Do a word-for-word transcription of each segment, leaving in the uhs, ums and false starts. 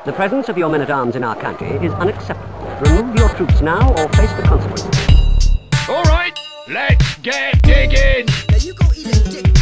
The presence of your men-at-arms in our country is unacceptable. Remove your troops now or face the consequences. All right, let's get digging! Now you go eat a dick.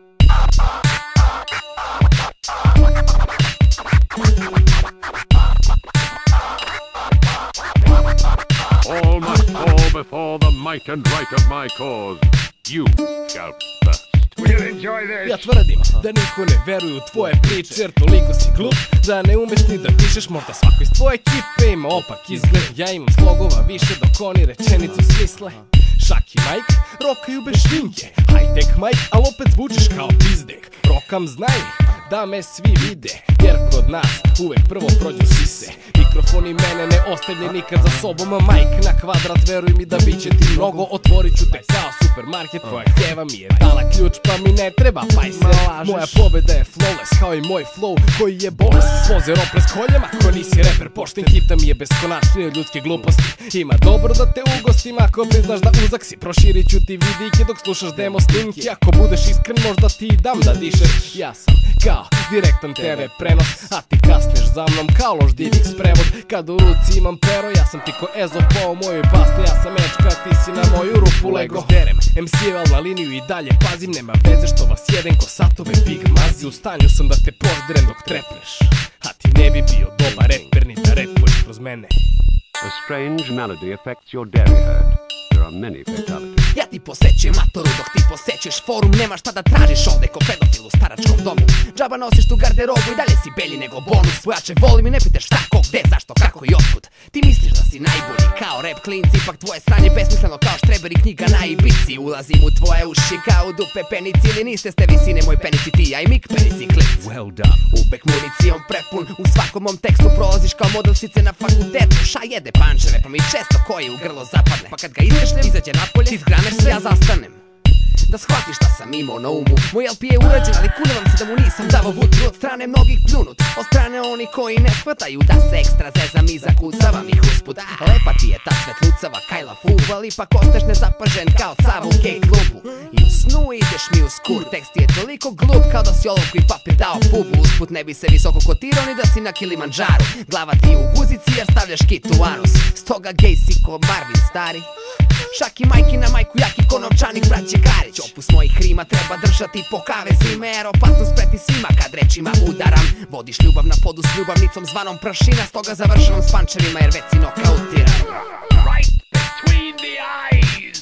All must fall before the might and right of my cause. You shall first. We'll enjoy this. Ja tvrdim da niko ne veruje u tvoje priče, jer toliko si glup da ne umeš ni da pišeš. Možda svako iz tvoje ekipe ima opak izgled. Ja imam slogova više dok oni rečenicu smisle. Šaki Mike, rokaju bez šminke. High-tech Mike, al opet zvučiš kao pizdek. Rokam znaj da me svi vide, jer kod nas uvek prvo prođu sise. Mikrofoni mene ne ostavlja nikad za sobom, a Mike na kvadrat, veruj mi da bit će ti mnogo. Otvorit ću te kao supermarket, tvoja djeva mi je dala ključ pa mi ne treba pajser. Moja pobeda je flawless kao i moj flow koji je bolest. Svozer opres koljama, ko nisi reper pošten. Kita mi je beskonačnije od ljudske gluposti. Ima dobro da te ugostim ako priznaš da uzak si. Proširit ću ti vidike dok slušaš demo snimki. Ako budeš iskren možda ti dam da dišeš. Ja sam kao direktan te ve prenos, a ti kasniš za mnom kao loš D V X prevod. Kad u ruci imam pero, ja sam ti ko Ezopa u mojoj basni. Ja sam Ečka, ti si na moju rupu lego. Derem em ce-val na liniju i dalje pazim. Nema veze što vas jedem ko satove Big Mazi. U stanju sam da te poždirem dok trepneš, a ti ne bi bio dobar reper ni da repuješ kroz mene. A strange malady affects your dairy herd. There are many fatalities. Ja ti posećujem matoru dok ti posećuješ forum. Nema šta da tražiš ovde ko pedofil u staračkom domu. Džaba nosiš tu garderobu i dalje si belji nego bonus. Svojače volim i ne pitaš šta, ko, gde, zašto, kako i otkud. Ti misliš da si najbolji kao rap klinci, ipak tvoje sranje besmisleno kao štreber i knjiga na ibici. Ulazim u tvoje uši kao dupe penicili. Niste ste visine moj penis i ti, ja i Mik penis i klip. Well done. Uvek municijom prepun, u svakom mom tekstu prolaziš kao model sice na fakultetu. Ša jede pančeve pa mi često koji u grlo zapadne. Pa kad ga izdešnem, izađe napolje, ti zgraneš se, ja zastanem. Da shvatiš šta sam imao na umu. Moj el pe je urađen, ali kunevam se da mu nisam davao vutru. Od strane mnogih pljunut, od strane oni koji ne shvataju da se ekstra zezam i zakucavam ih usput. Lepa ti je ta svetlucava Kajla Fuval, ipak ostaješ nezapažen kao cava u gej klubu. I u snu ideš mi u skur, tekst je toliko glup kao da si olovku i papir dao pubu. Usput ne bi se visoko kotirao ni da si na Kilimandžaru. Glava ti je u guzici jer stavljaš kit u anus. Stoga gej si ko Marvin stari. Šaki Majki na majku jaki ko novčanik braće Karić. Opus mojih rima treba držati po kavezima, jer opasnost preti svima kad rečima udaram. Vodiš ljubav na podu s ljubavnicom zvanom prašina. Stoga završavam s pančevima jer već si nokautiran. Right between the eyes!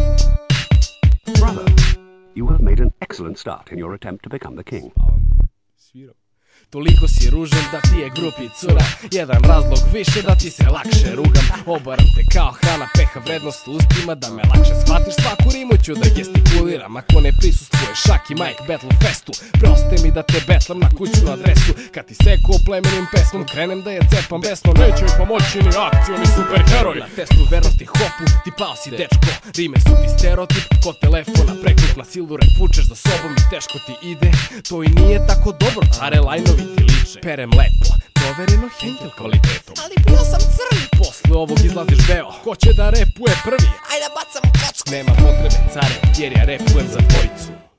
Bravo. You have made an excellent start in your attempt to become the king. Toliko si ružan da ti je grupi cura. Jedan razlog više da ti se lakše rugam. Obaram te kao hrana, peha vrednost u ustima. Da me lakše shvatiš svaku rimu ću da gestikuliram. Ako ne prisustvuješ Šaki Mike Battle Festu, preostaje mi da te betlam na kućnu adresu. Kad ti seku o plemenim pesmom krenem da je cepam besno. Neće mi pomoći ni akciju ni superheroj. Na testu vernosti hopu ti pao si dečko. Rime su ti stereotip ko telefona. Preklup na silu rep vučeš za sobom i teško ti ide. To i nije tako dobro, care lajnovi ti liče. Perem lepo, provereno Henkel kvalitetom. Ali bio sam crn. Posle ovog izlaziš beo. Ko će da repuje prvi? Ajde bacam kocku. Nema potrebe care, jer ja repujem za dvojicu.